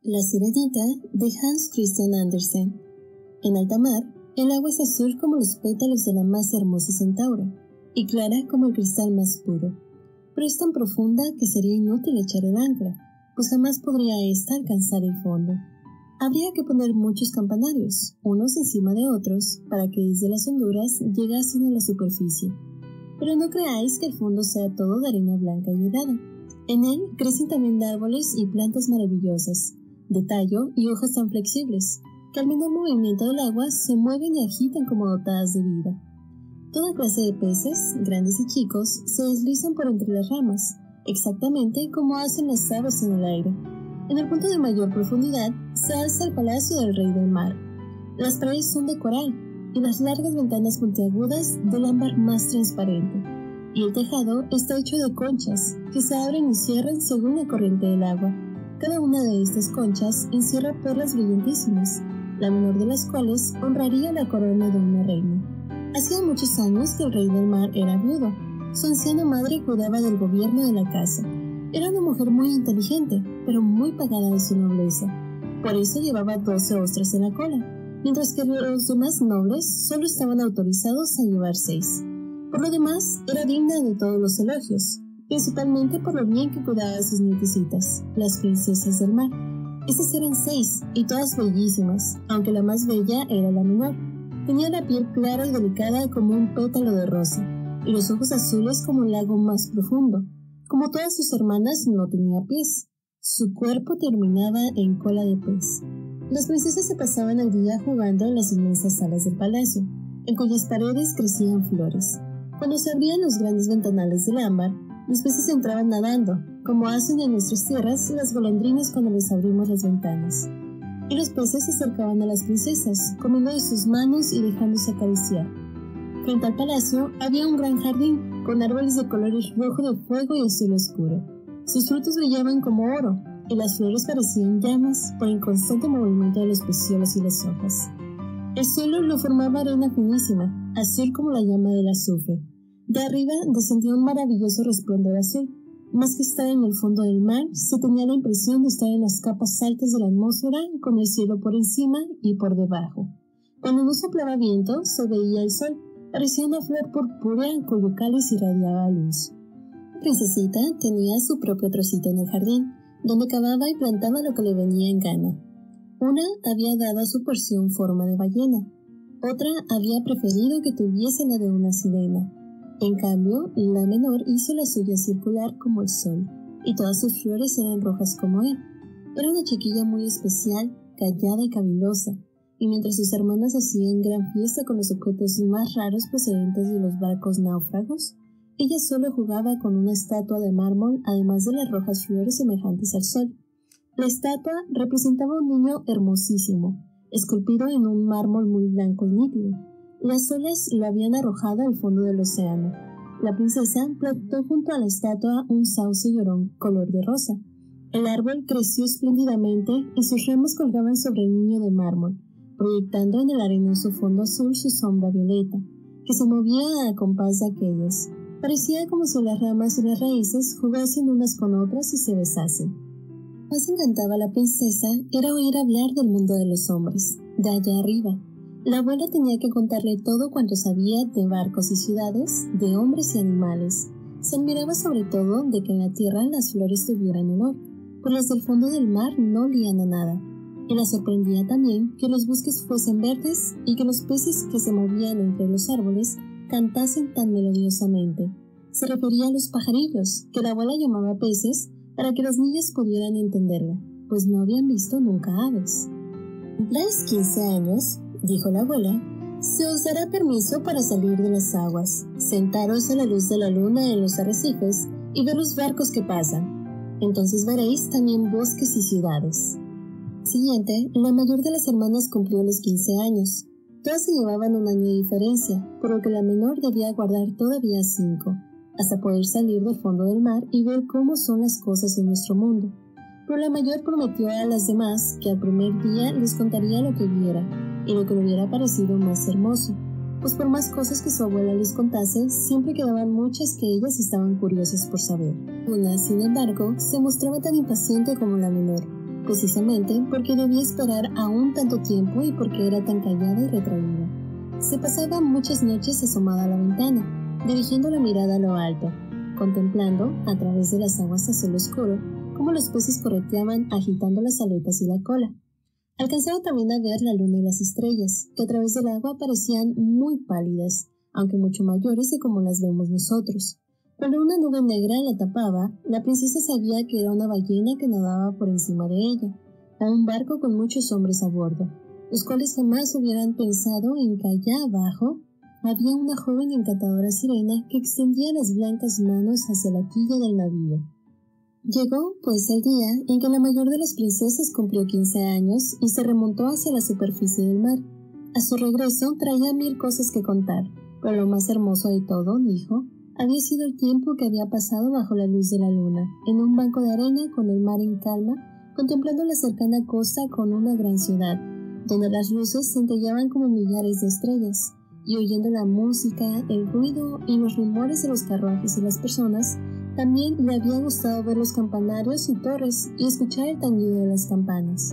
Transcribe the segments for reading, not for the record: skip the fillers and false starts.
La sirenita de Hans Christian Andersen. En alta mar, el agua es azul como los pétalos de la más hermosa centaura, y clara como el cristal más puro. Pero es tan profunda que sería inútil echar el ancla, pues jamás podría ésta alcanzar el fondo. Habría que poner muchos campanarios, unos encima de otros, para que desde las honduras llegasen a la superficie. Pero no creáis que el fondo sea todo de arena blanca y helada. En él crecen también árboles y plantas maravillosas, de tallo y hojas tan flexibles, que al menor movimiento del agua se mueven y agitan como dotadas de vida. Toda clase de peces, grandes y chicos, se deslizan por entre las ramas, exactamente como hacen las aves en el aire. En el punto de mayor profundidad se alza el palacio del rey del mar. Las paredes son de coral y las largas ventanas puntiagudas del ámbar más transparente, y el tejado está hecho de conchas que se abren y cierran según la corriente del agua. Cada una de estas conchas encierra perlas brillantísimas, la menor de las cuales honraría la corona de una reina. Hacía muchos años que el rey del mar era viudo. Su anciana madre cuidaba del gobierno de la casa. Era una mujer muy inteligente, pero muy pagada de su nobleza. Por eso llevaba 12 ostras en la cola, mientras que los demás nobles solo estaban autorizados a llevar 6. Por lo demás, era digna de todos los elogios, principalmente por lo bien que cuidaba de sus nietecitas, las princesas del mar. Estas eran 6, y todas bellísimas, aunque la más bella era la menor. Tenía la piel clara y delicada como un pétalo de rosa, y los ojos azules como un lago más profundo. Como todas sus hermanas, no tenía pies. Su cuerpo terminaba en cola de pez. Las princesas se pasaban el día jugando en las inmensas salas del palacio, en cuyas paredes crecían flores. Cuando se abrían los grandes ventanales del ámbar, los peces entraban nadando, como hacen en nuestras tierras las golondrinas cuando les abrimos las ventanas. Y los peces se acercaban a las princesas, comiendo de sus manos y dejándose acariciar. Frente al palacio había un gran jardín, con árboles de colores rojo de fuego y azul oscuro. Sus frutos brillaban como oro, y las flores parecían llamas por el constante movimiento de los peciolos y las hojas. El suelo lo formaba arena finísima, azul como la llama del azufre. De arriba descendía un maravilloso resplandor azul. Más que estar en el fondo del mar, se tenía la impresión de estar en las capas altas de la atmósfera, con el cielo por encima y por debajo. Cuando no soplaba viento, se veía el sol. Parecía una flor purpúrea cuyo cáliz irradiaba luz. La princesita tenía su propio trocito en el jardín, donde cavaba y plantaba lo que le venía en gana. Una había dado a su porción forma de ballena, otra había preferido que tuviese la de una sirena. En cambio, la menor hizo la suya circular como el sol, y todas sus flores eran rojas como él. Era una chiquilla muy especial, callada y cavilosa, y mientras sus hermanas hacían gran fiesta con los objetos más raros procedentes de los barcos náufragos, ella solo jugaba con una estatua de mármol, además de las rojas flores semejantes al sol. La estatua representaba a un niño hermosísimo, esculpido en un mármol muy blanco y nítido. Las olas lo habían arrojado al fondo del océano. La princesa plantó junto a la estatua un sauce llorón color de rosa. El árbol creció espléndidamente y sus ramas colgaban sobre el niño de mármol, proyectando en el arenoso fondo azul su sombra violeta, que se movía a compás de aquellas. Parecía como si las ramas y las raíces jugasen unas con otras y se besasen. Más encantaba a la princesa era oír hablar del mundo de los hombres, de allá arriba. La abuela tenía que contarle todo cuanto sabía de barcos y ciudades, de hombres y animales. Se admiraba sobre todo de que en la tierra las flores tuvieran olor, pues las del fondo del mar no olían a nada. Y la sorprendía también que los bosques fuesen verdes y que los peces que se movían entre los árboles cantasen tan melodiosamente. Se refería a los pajarillos, que la abuela llamaba peces, para que las niñas pudieran entenderla, pues no habían visto nunca aves. «Cumpláis 15 años», dijo la abuela, «se os dará permiso para salir de las aguas, sentaros a la luz de la luna en los arrecifes y ver los barcos que pasan. Entonces veréis también bosques y ciudades». Siguiente, la mayor de las hermanas cumplió los 15 años. Todas se llevaban un año de diferencia, por lo que la menor debía guardar todavía 5, hasta poder salir del fondo del mar y ver cómo son las cosas en nuestro mundo. Pero la mayor prometió a las demás que al primer día les contaría lo que viera y lo que le hubiera parecido más hermoso, pues por más cosas que su abuela les contase, siempre quedaban muchas que ellas estaban curiosas por saber. Una, sin embargo, se mostraba tan impaciente como la menor, precisamente porque debía esperar aún tanto tiempo y porque era tan callada y retraída. Se pasaba muchas noches asomada a la ventana, dirigiendo la mirada a lo alto, contemplando, a través de las aguas azul oscuro, cómo los peces correteaban agitando las aletas y la cola. Alcanzaba también a ver la luna y las estrellas, que a través del agua parecían muy pálidas, aunque mucho mayores de como las vemos nosotros. Cuando una nube negra la tapaba, la princesa sabía que era una ballena que nadaba por encima de ella, o un barco con muchos hombres a bordo, los cuales jamás hubieran pensado en que allá abajo había una joven y encantadora sirena que extendía las blancas manos hacia la quilla del navío. Llegó, pues, el día en que la mayor de las princesas cumplió 15 años y se remontó hacia la superficie del mar. A su regreso traía 1000 cosas que contar, pero lo más hermoso de todo, dijo, había sido el tiempo que había pasado bajo la luz de la luna, en un banco de arena con el mar en calma, contemplando la cercana costa con una gran ciudad, donde las luces centellaban como millares de estrellas, y oyendo la música, el ruido y los rumores de los carruajes y las personas. También le había gustado ver los campanarios y torres y escuchar el tañido de las campanas.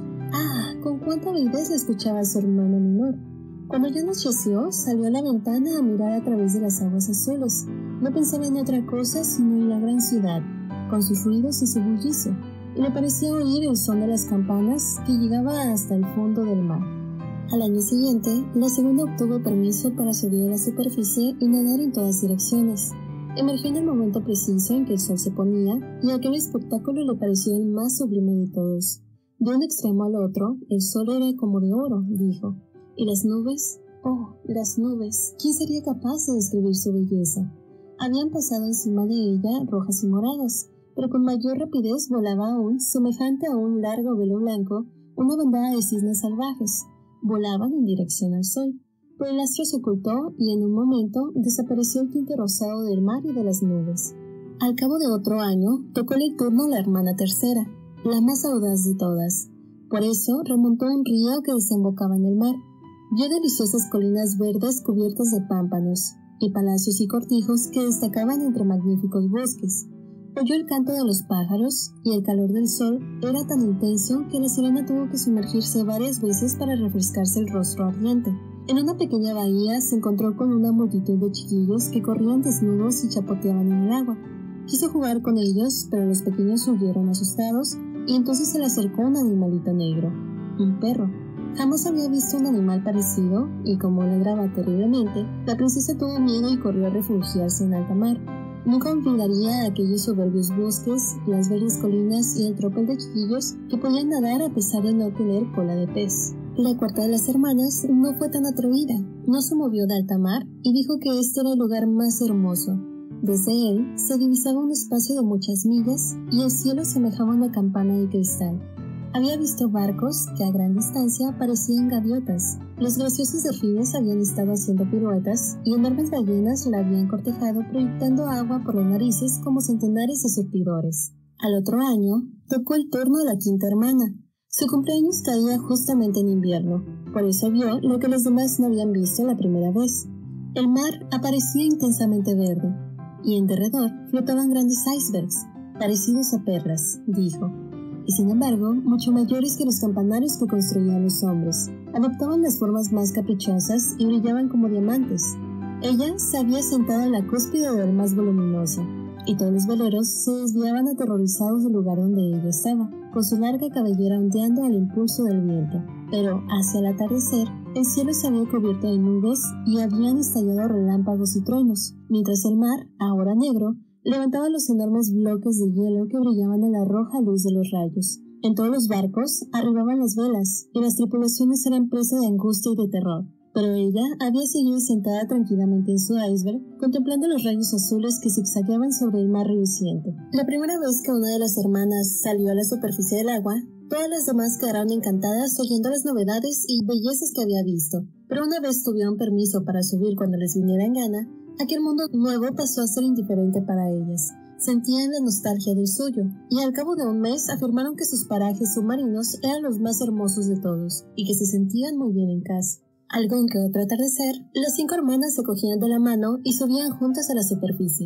¡Ah! Con cuánta avidez la escuchaba su hermana menor. Cuando ya anocheció, salió a la ventana a mirar a través de las aguas azules. No pensaba en otra cosa sino en la gran ciudad, con sus ruidos y su bullicio, y le parecía oír el son de las campanas que llegaba hasta el fondo del mar. Al año siguiente, la segunda obtuvo permiso para subir a la superficie y nadar en todas direcciones. Emergió en el momento preciso en que el sol se ponía, y aquel espectáculo le pareció el más sublime de todos. De un extremo al otro, el sol era como de oro, dijo. ¿Y las nubes? ¡Oh, las nubes! ¿Quién sería capaz de describir su belleza? Habían pasado encima de ella rojas y moradas, pero con mayor rapidez volaba aún, semejante a un largo velo blanco, una bandada de cisnes salvajes. Volaban en dirección al sol. Pero el astro se ocultó y en un momento desapareció el tinte rosado del mar y de las nubes. Al cabo de otro año, tocóle el turno a la hermana tercera, la más audaz de todas. Por eso remontó un río que desembocaba en el mar. Vio deliciosas colinas verdes cubiertas de pámpanos, y palacios y cortijos que destacaban entre magníficos bosques. Oyó el canto de los pájaros, y el calor del sol era tan intenso que la sirena tuvo que sumergirse varias veces para refrescarse el rostro ardiente. En una pequeña bahía se encontró con una multitud de chiquillos que corrían desnudos y chapoteaban en el agua. Quiso jugar con ellos, pero los pequeños huyeron asustados, y entonces se le acercó un animalito negro, un perro. Jamás había visto un animal parecido, y como ladraba terriblemente, la princesa tuvo miedo y corrió a refugiarse en alta mar. Nunca olvidaría aquellos soberbios bosques, las verdes colinas y el tropel de chiquillos que podían nadar a pesar de no tener cola de pez. La cuarta de las hermanas no fue tan atrevida, no se movió de alta mar y dijo que este era el lugar más hermoso. Desde él se divisaba un espacio de muchas millas y el cielo semejaba una campana de cristal. Había visto barcos que a gran distancia parecían gaviotas. Los graciosos delfines habían estado haciendo piruetas y enormes ballenas la habían cortejado proyectando agua por las narices como centenares de surtidores. Al otro año tocó el turno a la quinta hermana. Su cumpleaños caía justamente en invierno, por eso vio lo que los demás no habían visto la primera vez. El mar aparecía intensamente verde, y en derredor flotaban grandes icebergs, parecidos a perlas, dijo, y sin embargo, mucho mayores que los campanarios que construían los hombres. Adoptaban las formas más caprichosas y brillaban como diamantes. Ella se había sentado en la cúspide del más voluminoso, y todos los veleros se desviaban aterrorizados del lugar donde ella estaba, con su larga cabellera ondeando al impulso del viento. Pero, hacia el atardecer, el cielo se había cubierto de nubes y habían estallado relámpagos y truenos, mientras el mar, ahora negro, levantaba los enormes bloques de hielo que brillaban a la roja luz de los rayos. En todos los barcos arribaban las velas, y las tripulaciones eran presa de angustia y de terror. Pero ella había seguido sentada tranquilamente en su iceberg, contemplando los rayos azules que zigzagueaban sobre el mar reluciente. La primera vez que una de las hermanas salió a la superficie del agua, todas las demás quedaron encantadas oyendo las novedades y bellezas que había visto. Pero una vez tuvieron permiso para subir cuando les viniera en gana, aquel mundo nuevo pasó a ser indiferente para ellas. Sentían la nostalgia del suyo, y al cabo de un mes afirmaron que sus parajes submarinos eran los más hermosos de todos, y que se sentían muy bien en casa. Algún que otro atardecer, las 5 hermanas se cogían de la mano y subían juntas a la superficie.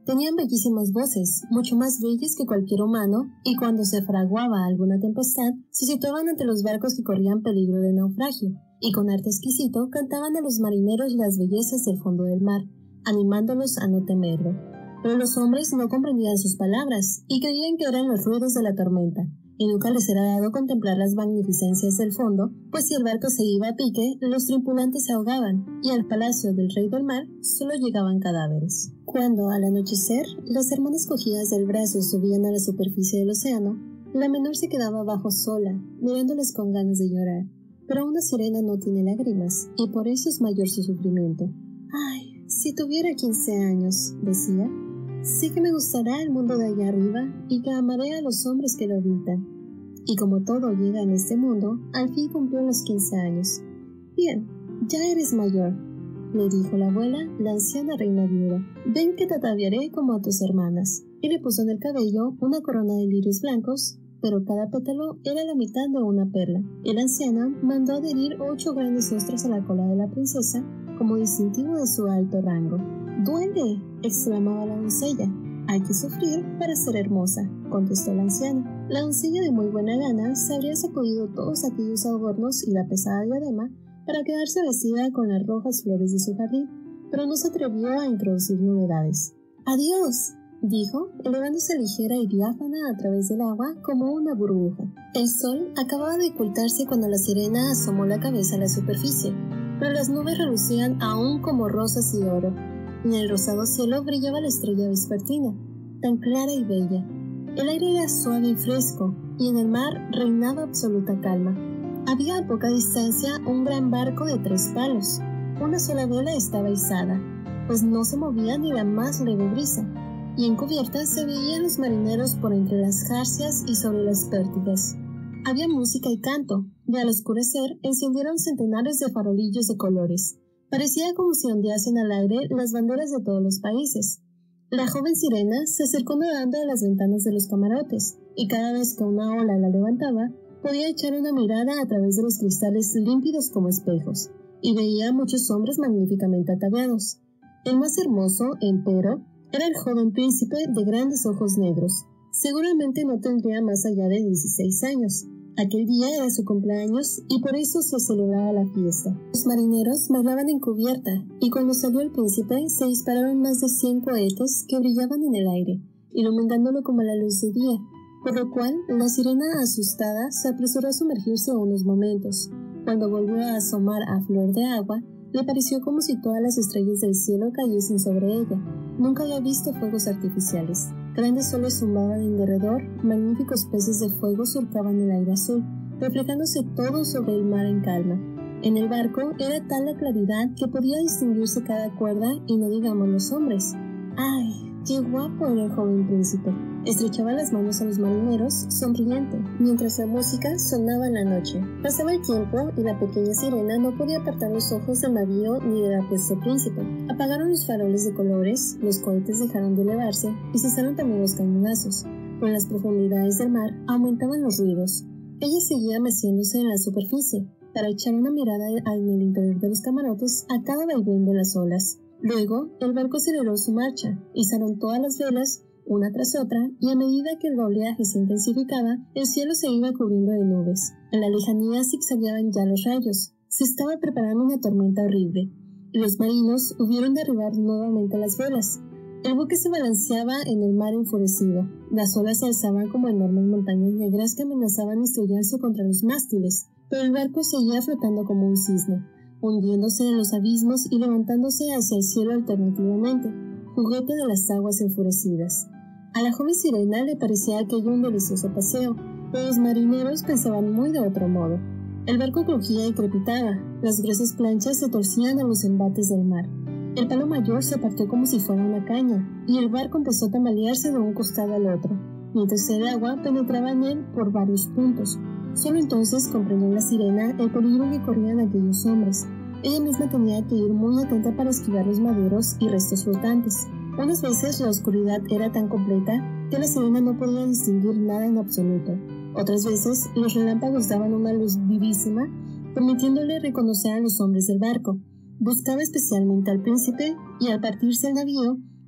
Tenían bellísimas voces, mucho más bellas que cualquier humano, y cuando se fraguaba alguna tempestad, se situaban ante los barcos que corrían peligro de naufragio, y con arte exquisito cantaban a los marineros las bellezas del fondo del mar, animándolos a no temerlo. Pero los hombres no comprendían sus palabras, y creían que eran los ruidos de la tormenta, y nunca les era dado contemplar las magnificencias del fondo, pues si el barco se iba a pique, los tripulantes se ahogaban, y al palacio del rey del mar solo llegaban cadáveres. Cuando, al anochecer, las hermanas cogidas del brazo subían a la superficie del océano, la menor se quedaba abajo sola, mirándoles con ganas de llorar. Pero una sirena no tiene lágrimas, y por eso es mayor su sufrimiento. «Ay, si tuviera 15 años», decía, «sí que me gustará el mundo de allá arriba y que amaré a los hombres que lo habitan». Y como todo llega en este mundo, al fin cumplió los 15 años. «Bien, ya eres mayor», le dijo la abuela, la anciana reina viuda. «Ven que te ataviaré como a tus hermanas». Y le puso en el cabello una corona de lirios blancos, pero cada pétalo era la mitad de una perla. Y la anciana mandó adherir 8 grandes ostras a la cola de la princesa como distintivo de su alto rango. «¡Duele!», exclamaba la doncella. «Hay que sufrir para ser hermosa», contestó la anciana. La doncella de muy buena gana se habría sacudido todos aquellos adornos y la pesada diadema para quedarse vestida con las rojas flores de su jardín, pero no se atrevió a introducir novedades. «¡Adiós!», dijo, elevándose ligera y diáfana a través del agua como una burbuja. El sol acababa de ocultarse cuando la sirena asomó la cabeza a la superficie, pero las nubes relucían aún como rosas y oro. En el rosado cielo brillaba la estrella vespertina, tan clara y bella. El aire era suave y fresco, y en el mar reinaba absoluta calma. Había a poca distancia un gran barco de 3 palos. Una sola vela estaba izada, pues no se movía ni la más leve brisa, y en cubierta se veían los marineros por entre las jarcias y sobre las pértigas. Había música y canto, y al oscurecer encendieron centenares de farolillos de colores. Parecía como si ondeasen al aire las banderas de todos los países. La joven sirena se acercó nadando a las ventanas de los camarotes, y cada vez que una ola la levantaba, podía echar una mirada a través de los cristales límpidos como espejos, y veía a muchos hombres magníficamente ataviados. El más hermoso, empero, era el joven príncipe de grandes ojos negros. Seguramente no tendría más allá de 16 años. Aquel día era su cumpleaños y por eso se celebraba la fiesta. Los marineros bailaban en cubierta y cuando salió el príncipe se dispararon más de 100 cohetes que brillaban en el aire, iluminándolo como la luz de día, por lo cual la sirena asustada se apresuró a sumergirse unos momentos. Cuando volvió a asomar a flor de agua, le pareció como si todas las estrellas del cielo cayesen sobre ella. Nunca había visto fuegos artificiales. Grandes soles zumbaban en derredor, magníficos peces de fuego surcaban el aire azul, reflejándose todo sobre el mar en calma. En el barco era tal la claridad que podía distinguirse cada cuerda y no digamos los hombres. ¡Ay, qué guapo era el joven príncipe! Estrechaba las manos a los marineros, sonriente, mientras la música sonaba en la noche. Pasaba el tiempo y la pequeña sirena no podía apartar los ojos del navío ni del apuesto príncipe. Apagaron los faroles de colores, los cohetes dejaron de elevarse y cesaron también los cañonazos. Pero en las profundidades del mar aumentaban los ruidos. Ella seguía meciéndose en la superficie para echar una mirada en el interior de los camarotes a cada vaivén de las olas. Luego, el barco aceleró su marcha, izaron todas las velas, una tras otra, y a medida que el oleaje se intensificaba, el cielo se iba cubriendo de nubes. En la lejanía zigzagueaban ya los rayos. Se estaba preparando una tormenta horrible, y los marinos hubieron de arribar nuevamente las velas. El buque se balanceaba en el mar enfurecido. Las olas se alzaban como enormes montañas negras que amenazaban estrellarse contra los mástiles, pero el barco seguía flotando como un cisne, hundiéndose en los abismos y levantándose hacia el cielo alternativamente, juguete de las aguas enfurecidas. A la joven sirena le parecía aquello un delicioso paseo, pero los marineros pensaban muy de otro modo. El barco crujía y crepitaba, las gruesas planchas se torcían a los embates del mar. El palo mayor se partió como si fuera una caña, y el barco empezó a tambalearse de un costado al otro, mientras el agua penetraba en él por varios puntos. Solo entonces comprendió la sirena el peligro que corrían aquellos hombres. Ella misma tenía que ir muy atenta para esquivar los maderos y restos flotantes. Unas veces la oscuridad era tan completa que la sirena no podía distinguir nada en absoluto. Otras veces los relámpagos daban una luz vivísima, permitiéndole reconocer a los hombres del barco. Buscaba especialmente al príncipe y al partirse el navío,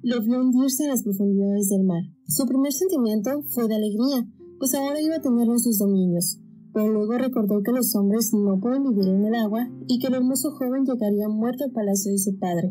lo vio hundirse en las profundidades del mar. Su primer sentimiento fue de alegría, pues ahora iba a tenerlo en sus dominios, pero luego recordó que los hombres no pueden vivir en el agua y que el hermoso joven llegaría muerto al palacio de su padre.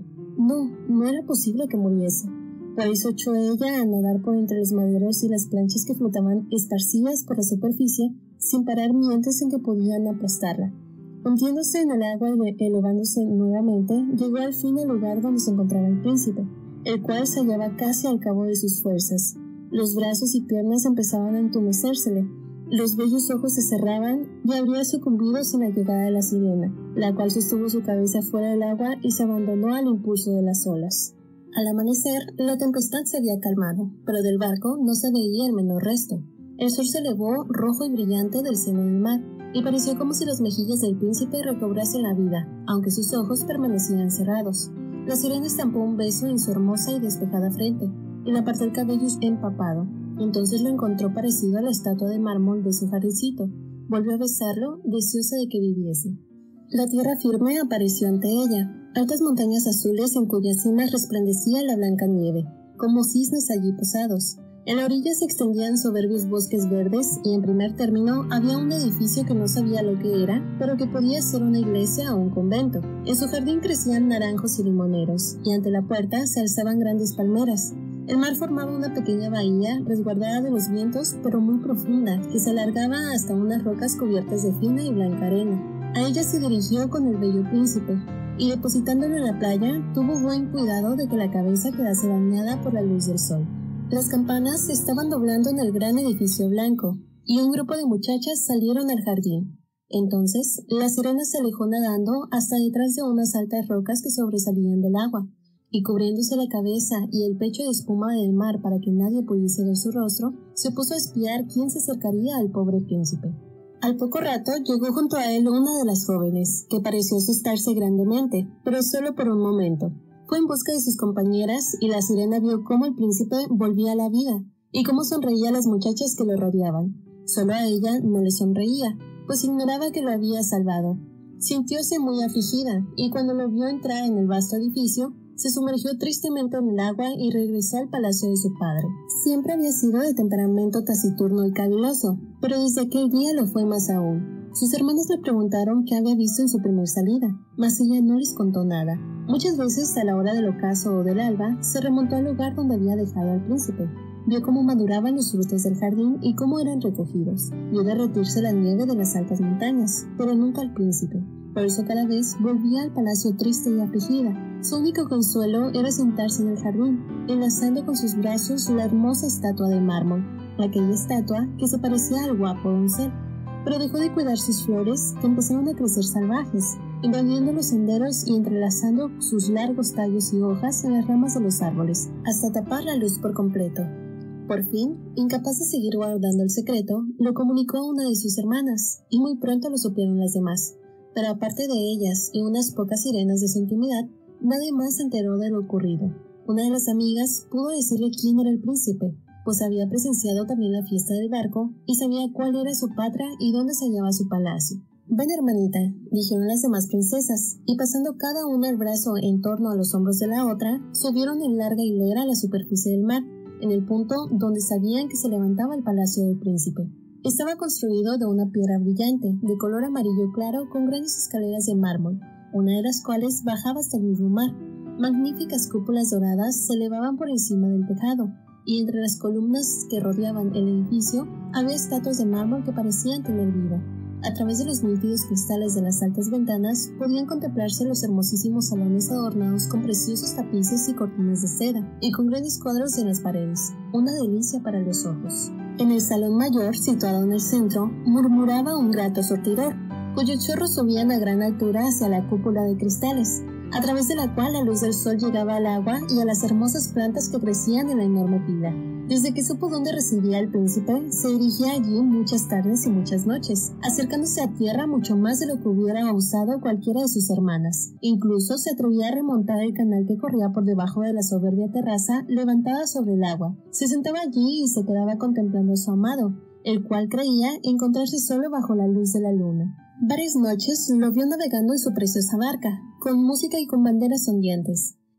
No era posible que muriese. Por eso echó ella a nadar por entre los maderos y las planchas que flotaban esparcidas por la superficie, sin parar mientras en que podían aplastarla. Hundiéndose en el agua y elevándose nuevamente, llegó al fin al lugar donde se encontraba el príncipe, el cual se hallaba casi al cabo de sus fuerzas. Los brazos y piernas empezaban a entumecérsele, los bellos ojos se cerraban y habría sucumbido sin la llegada de la sirena, la cual sostuvo su cabeza fuera del agua y se abandonó al impulso de las olas. Al amanecer, la tempestad se había calmado, pero del barco no se veía el menor resto. El sol se elevó rojo y brillante del seno del mar, y pareció como si las mejillas del príncipe recobrasen la vida, aunque sus ojos permanecían cerrados. La sirena estampó un beso en su hermosa y despejada frente, y le apartó el cabello empapado. Entonces lo encontró parecido a la estatua de mármol de su jardincito. Volvió a besarlo, deseosa de que viviese. La tierra firme apareció ante ella, altas montañas azules en cuyas cimas resplandecía la blanca nieve, como cisnes allí posados. En la orilla se extendían soberbios bosques verdes y en primer término había un edificio que no sabía lo que era, pero que podía ser una iglesia o un convento. En su jardín crecían naranjos y limoneros, y ante la puerta se alzaban grandes palmeras. El mar formaba una pequeña bahía resguardada de los vientos, pero muy profunda, que se alargaba hasta unas rocas cubiertas de fina y blanca arena. A ella se dirigió con el bello príncipe, y depositándolo en la playa, tuvo buen cuidado de que la cabeza quedase bañada por la luz del sol. Las campanas se estaban doblando en el gran edificio blanco, y un grupo de muchachas salieron al jardín. Entonces, la sirena se alejó nadando hasta detrás de unas altas rocas que sobresalían del agua, y cubriéndose la cabeza y el pecho de espuma del mar para que nadie pudiese ver su rostro, se puso a espiar quién se acercaría al pobre príncipe. Al poco rato llegó junto a él una de las jóvenes, que pareció asustarse grandemente, pero solo por un momento. Fue en busca de sus compañeras y la sirena vio cómo el príncipe volvía a la vida y cómo sonreía a las muchachas que lo rodeaban. Solo a ella no le sonreía, pues ignoraba que lo había salvado. Sintióse muy afligida y cuando lo vio entrar en el vasto edificio, se sumergió tristemente en el agua y regresó al palacio de su padre. Siempre había sido de temperamento taciturno y caviloso, pero desde aquel día lo fue más aún. Sus hermanos le preguntaron qué había visto en su primer salida, mas ella no les contó nada. Muchas veces, a la hora del ocaso o del alba, se remontó al lugar donde había dejado al príncipe. Vio cómo maduraban los frutos del jardín y cómo eran recogidos. Vio derretirse la nieve de las altas montañas, pero nunca al príncipe. Por eso cada vez volvía al palacio triste y afligida. Su único consuelo era sentarse en el jardín, enlazando con sus brazos la hermosa estatua de mármol, aquella estatua que se parecía al guapo doncel. Pero dejó de cuidar sus flores, que empezaron a crecer salvajes, invadiendo los senderos y entrelazando sus largos tallos y hojas en las ramas de los árboles, hasta tapar la luz por completo. Por fin, incapaz de seguir guardando el secreto, lo comunicó a una de sus hermanas, y muy pronto lo supieron las demás. Pero aparte de ellas y unas pocas sirenas de su intimidad, nadie más se enteró de lo ocurrido. Una de las amigas pudo decirle quién era el príncipe, pues había presenciado también la fiesta del barco y sabía cuál era su patria y dónde se hallaba su palacio. «Ven, hermanita», dijeron las demás princesas, y pasando cada una el brazo en torno a los hombros de la otra, subieron en larga hilera a la superficie del mar, en el punto donde sabían que se levantaba el palacio del príncipe. Estaba construido de una piedra brillante, de color amarillo claro, con grandes escaleras de mármol, una de las cuales bajaba hasta el mismo mar. Magníficas cúpulas doradas se elevaban por encima del tejado, y entre las columnas que rodeaban el edificio había estatuas de mármol que parecían tener vida. A través de los nítidos cristales de las altas ventanas podían contemplarse los hermosísimos salones adornados con preciosos tapices y cortinas de seda, y con grandes cuadros en las paredes, una delicia para los ojos. En el salón mayor, situado en el centro, murmuraba un grato surtidor, cuyos chorros subían a gran altura hacia la cúpula de cristales, a través de la cual la luz del sol llegaba al agua y a las hermosas plantas que crecían en la enorme pila. Desde que supo dónde residía el príncipe, se dirigía allí muchas tardes y muchas noches, acercándose a tierra mucho más de lo que hubiera usado cualquiera de sus hermanas. Incluso se atrevía a remontar el canal que corría por debajo de la soberbia terraza levantada sobre el agua. Se sentaba allí y se quedaba contemplando a su amado, el cual creía encontrarse solo bajo la luz de la luna. Varias noches lo vio navegando en su preciosa barca, con música y con banderas ondeantes,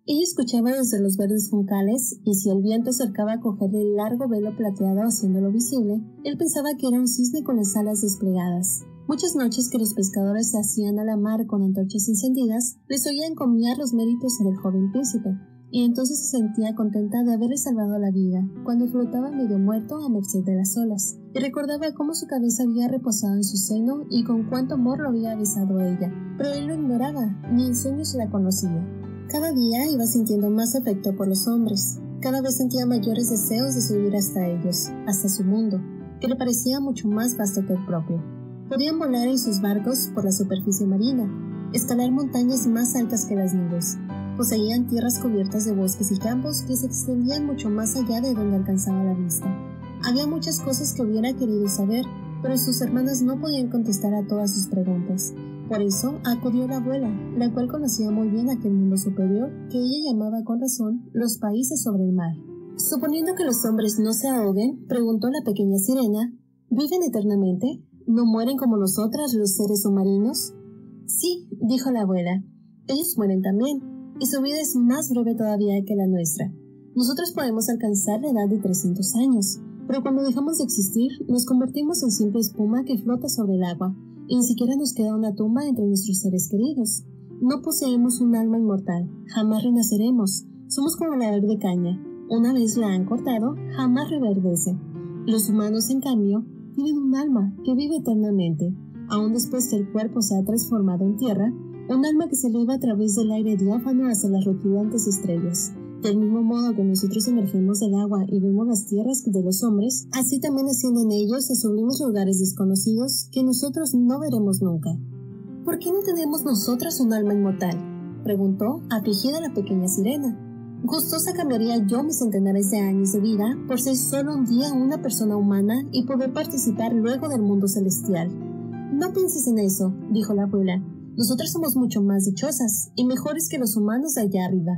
Ella escuchaba desde los verdes juncales, y si el viento acercaba a cogerle el largo velo plateado haciéndolo visible, él pensaba que era un cisne con las alas desplegadas. Muchas noches que los pescadores se hacían a la mar con antorchas encendidas, les oía encomiar los méritos del joven príncipe, y entonces se sentía contenta de haberle salvado la vida, cuando flotaba medio muerto a merced de las olas, y recordaba cómo su cabeza había reposado en su seno y con cuánto amor lo había besado ella, pero él lo ignoraba, ni en sueños la conocía. Cada día iba sintiendo más afecto por los hombres, cada vez sentía mayores deseos de subir hasta ellos, hasta su mundo, que le parecía mucho más vasto que el propio. Podían volar en sus barcos por la superficie marina, escalar montañas más altas que las nubes. Poseían tierras cubiertas de bosques y campos que se extendían mucho más allá de donde alcanzaba la vista. Había muchas cosas que hubiera querido saber, pero sus hermanas no podían contestar a todas sus preguntas. Por eso acudió la abuela, la cual conocía muy bien aquel mundo superior que ella llamaba con razón los países sobre el mar. Suponiendo que los hombres no se ahoguen, preguntó la pequeña sirena, ¿viven eternamente? ¿No mueren como nosotras los seres submarinos? Sí, dijo la abuela, ellos mueren también, y su vida es más breve todavía que la nuestra. Nosotros podemos alcanzar la edad de 300 años, pero cuando dejamos de existir, nos convertimos en simple espuma que flota sobre el agua, y ni siquiera nos queda una tumba entre nuestros seres queridos. No poseemos un alma inmortal, jamás renaceremos, somos como la verde caña, una vez la han cortado, jamás reverdece. Los humanos, en cambio, tienen un alma que vive eternamente, aun después que el cuerpo se ha transformado en tierra, un alma que se eleva a través del aire diáfano hacia las rutilantes estrellas. Del mismo modo que nosotros emergemos del agua y vemos las tierras de los hombres, así también ascienden ellos a sublimes lugares desconocidos que nosotros no veremos nunca. ¿Por qué no tenemos nosotras un alma inmortal?, preguntó afligida la pequeña sirena. Gustosa cambiaría yo mis centenares de años de vida por ser solo un día una persona humana y poder participar luego del mundo celestial. No pienses en eso, dijo la abuela. Nosotras somos mucho más dichosas y mejores que los humanos de allá arriba.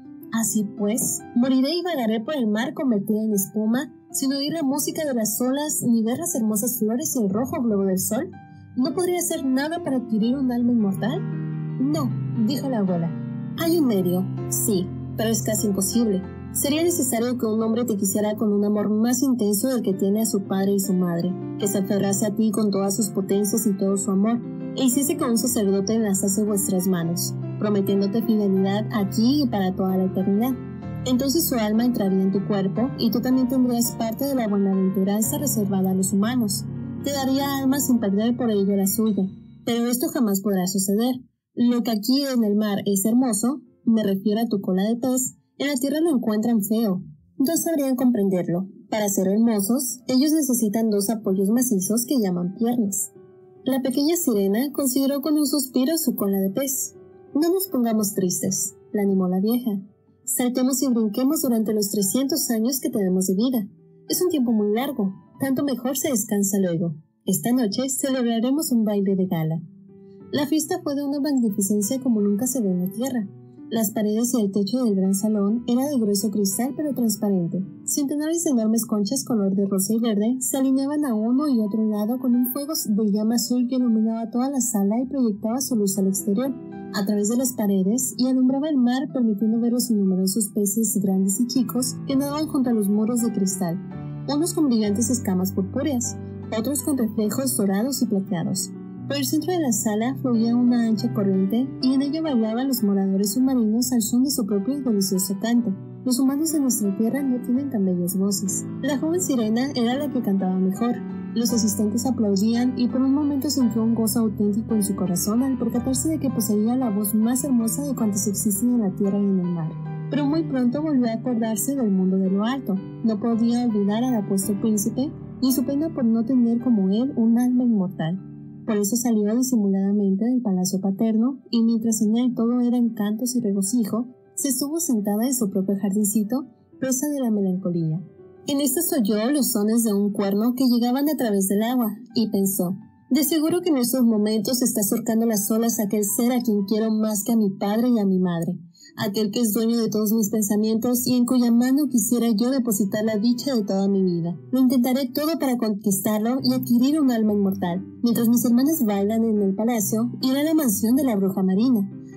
Así pues, moriré y vagaré por el mar convertida en espuma, sin oír la música de las olas ni ver las hermosas flores y el rojo globo del sol. ¿No podría hacer nada para adquirir un alma inmortal? No, dijo la abuela. Hay un medio, sí, pero es casi imposible. Sería necesario que un hombre te quisiera con un amor más intenso del que tiene a su padre y su madre, que se aferrase a ti con todas sus potencias y todo su amor, e hiciese que un sacerdote enlazase vuestras manos, prometiéndote fidelidad aquí y para toda la eternidad. Entonces su alma entraría en tu cuerpo y tú también tendrías parte de la buenaventuranza reservada a los humanos. Te daría alma sin perder por ello la suya, pero esto jamás podrá suceder. Lo que aquí en el mar es hermoso, me refiero a tu cola de pez, en la tierra lo encuentran feo. No sabrían comprenderlo. Para ser hermosos, ellos necesitan dos apoyos macizos que llaman piernas. La pequeña sirena consideró con un suspiro su cola de pez. No nos pongamos tristes, la animó la vieja. Saltemos y brinquemos durante los 300 años que tenemos de vida. Es un tiempo muy largo, tanto mejor se descansa luego. Esta noche celebraremos un baile de gala. La fiesta fue de una magnificencia como nunca se ve en la tierra. Las paredes y el techo del gran salón era de grueso cristal pero transparente. Centenares de enormes conchas color de rosa y verde se alineaban a uno y otro lado con un fuego de llama azul que iluminaba toda la sala y proyectaba su luz al exterior, a través de las paredes, y alumbraba el mar permitiendo ver los innumerosos peces grandes y chicos que nadaban junto a los muros de cristal, unos con brillantes escamas purpúreas, otros con reflejos dorados y plateados. Por el centro de la sala fluía una ancha corriente y en ella bailaban los moradores submarinos al son de su propio y delicioso canto. Los humanos de nuestra tierra no tienen tan bellas voces. La joven sirena era la que cantaba mejor. Los asistentes aplaudían y por un momento sintió un gozo auténtico en su corazón al percatarse de que poseía la voz más hermosa de cuantas existen en la tierra y en el mar. Pero muy pronto volvió a acordarse del mundo de lo alto. No podía olvidar al apuesto príncipe ni su pena por no tener como él un alma inmortal. Por eso salió disimuladamente del palacio paterno y mientras en él todo era encantos y regocijo, se estuvo sentada en su propio jardincito, presa de la melancolía. En estas oyó los sones de un cuerno que llegaban a través del agua y pensó, de seguro que en estos momentos está surcando las olas aquel ser a quien quiero más que a mi padre y a mi madre, aquel que es dueño de todos mis pensamientos y en cuya mano quisiera yo depositar la dicha de toda mi vida. Lo intentaré todo para conquistarlo y adquirir un alma inmortal. Mientras mis hermanas bailan en el palacio, iré a la mansión de la bruja marina.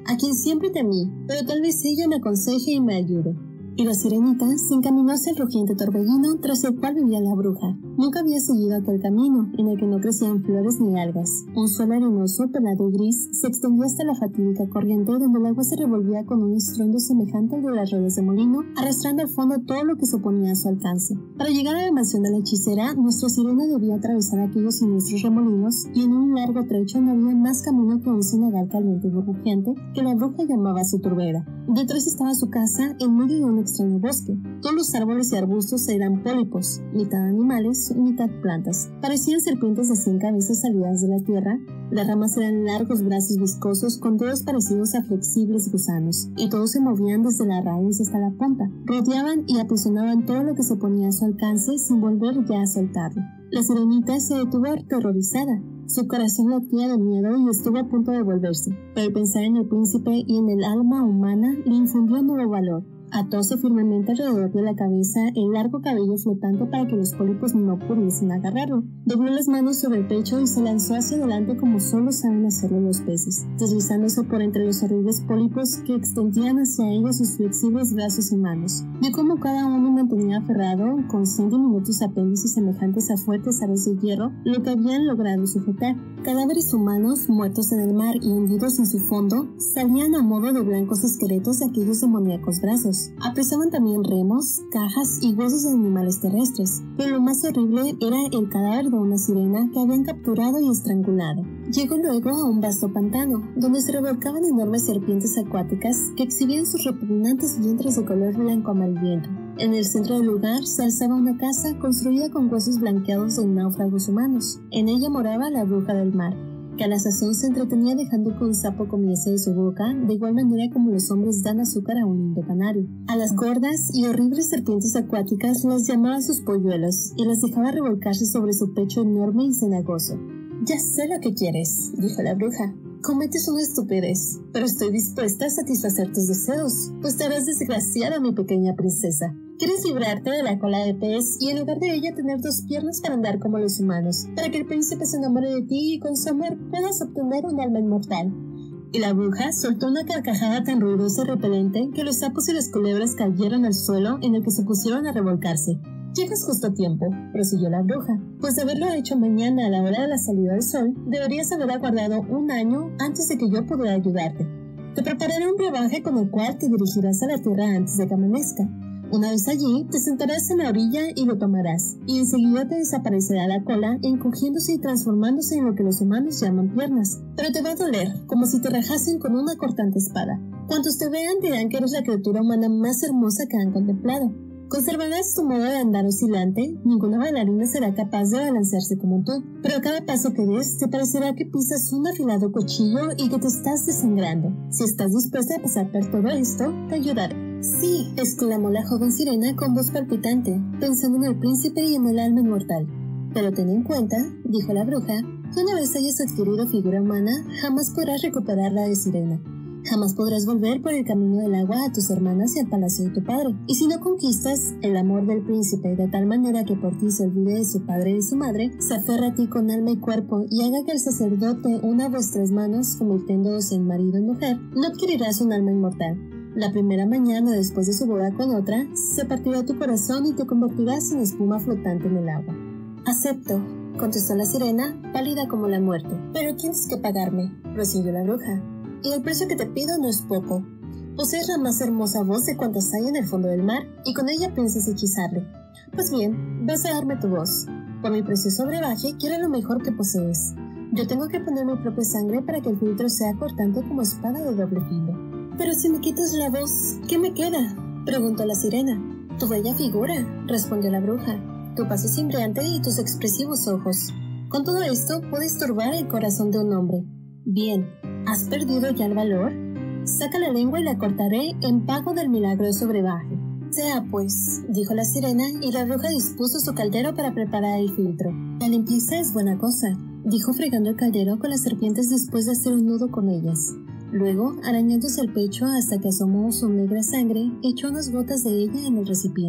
a quien siempre temí, pero tal vez ella me aconseje y me ayude. Y la sirenita se encaminó hacia el rugiente torbellino tras el cual vivía la bruja. Nunca había seguido aquel camino, en el que no crecían flores ni algas. Un suelo arenoso, pelado y gris, se extendía hasta la fatídica corriente donde el agua se revolvía con un estruendo semejante al de las ruedas de molino, arrastrando al fondo todo lo que se ponía a su alcance. Para llegar a la mansión de la hechicera, nuestra sirena debía atravesar aquellos siniestros remolinos, y en un largo trecho no había más camino que un cenagal caliente y burbujeante que la bruja llamaba su turbera. Detrás estaba su casa, en medio de un extraño bosque. Todos los árboles y arbustos eran pólipos, mitad animales y mitad plantas. Parecían serpientes de 100 cabezas salidas de la tierra. Las ramas eran largos brazos viscosos con dedos parecidos a flexibles gusanos, y todos se movían desde la raíz hasta la punta. Rodeaban y aprisionaban todo lo que se ponía a su alcance sin volver ya a soltarlo. La sirenita se detuvo aterrorizada. Su corazón latía de miedo y estuvo a punto de volverse, pero pensar en el príncipe y en el alma humana le infundió nuevo valor. Atóse firmemente alrededor de la cabeza el largo cabello flotante para que los pólipos no pudiesen agarrarlo. Dobló las manos sobre el pecho y se lanzó hacia adelante como solo saben hacerlo los peces, deslizándose por entre los horribles pólipos que extendían hacia ella sus flexibles brazos y manos. Vio cómo cada uno mantenía aferrado, con 100 diminutos apéndices semejantes a fuertes aros de hierro, lo que habían logrado sujetar. Cadáveres humanos, muertos en el mar y hundidos en su fondo, salían a modo de blancos esqueletos de aquellos demoníacos brazos. Apresaban también remos, cajas y huesos de animales terrestres, pero lo más horrible era el cadáver de una sirena que habían capturado y estrangulado. Llegó luego a un vasto pantano, donde se revolcaban enormes serpientes acuáticas que exhibían sus repugnantes vientres de color blanco amarillento. En el centro del lugar se alzaba una casa construida con huesos blanqueados de náufragos humanos. En ella moraba la bruja del mar, que a la sazón se entretenía dejando que un sapo comiese de su boca, de igual manera como los hombres dan azúcar a un lindo canario. A las gordas y horribles serpientes acuáticas las llamaba sus polluelos, y las dejaba revolcarse sobre su pecho enorme y cenagoso. «Ya sé lo que quieres», dijo la bruja. «Cometes una estupidez, pero estoy dispuesta a satisfacer tus deseos, pues te harás desgraciada, mi pequeña princesa. Quieres librarte de la cola de pez y en lugar de ella tener 2 piernas para andar como los humanos, para que el príncipe se enamore de ti y con su amor puedas obtener un alma inmortal». Y la bruja soltó una carcajada tan ruidosa y repelente que los sapos y las culebras cayeron al suelo, en el que se pusieron a revolcarse. «Llegas justo a tiempo», prosiguió la bruja, «pues de haberlo hecho mañana a la hora de la salida del sol, deberías haber aguardado 1 año antes de que yo pudiera ayudarte. Te prepararé un brebaje con el cual te dirigirás a la tierra antes de que amanezca. Una vez allí, te sentarás en la orilla y lo tomarás, y enseguida te desaparecerá la cola, encogiéndose y transformándose en lo que los humanos llaman piernas. Pero te va a doler, como si te rajasen con una cortante espada. Cuantos te vean dirán que eres la criatura humana más hermosa que han contemplado. Conservarás tu modo de andar oscilante, ninguna bailarina será capaz de balancearse como tú, pero a cada paso que des te parecerá que pisas un afilado cuchillo y que te estás desangrando. Si estás dispuesta a pasar por todo esto, te ayudaré». «Sí», exclamó la joven sirena con voz palpitante, pensando en el príncipe y en el alma inmortal. «Pero ten en cuenta», dijo la bruja, «que una vez hayas adquirido figura humana, jamás podrás recuperarla de sirena. Jamás podrás volver por el camino del agua a tus hermanas y al palacio de tu padre. Y si no conquistas el amor del príncipe de tal manera que por ti se olvide de su padre y de su madre, se aferra a ti con alma y cuerpo y haga que el sacerdote una vuestras manos convirtiéndoos en marido y mujer, no adquirirás un alma inmortal. La primera mañana después de su boda con otra, se partirá tu corazón y te convertirás en espuma flotante en el agua». «Acepto», contestó la sirena, pálida como la muerte. «Pero tienes que pagarme», prosiguió la bruja. «Y el precio que te pido no es poco. Posees la más hermosa voz de cuantas hay en el fondo del mar, y con ella piensas hechizarle. Pues bien, vas a darme tu voz. Por mi precioso brebaje quiero lo mejor que posees. Yo tengo que poner mi propia sangre para que el filtro sea cortante como espada de doble filo». «Pero si me quitas la voz, ¿qué me queda?», preguntó la sirena. «Tu bella figura», respondió la bruja, «tu paso cimbreante y tus expresivos ojos. Con todo esto puedes turbar el corazón de un hombre. Bien, ¿has perdido ya el valor? Saca la lengua y la cortaré en pago del milagroso brebaje». «Sea pues», dijo la sirena, y la bruja dispuso su caldero para preparar el filtro. «La limpieza es buena cosa», dijo fregando el caldero con las serpientes después de hacer un nudo con ellas. Luego, arañándose el pecho hasta que asomó su negra sangre, echó unas gotas de ella en el recipiente.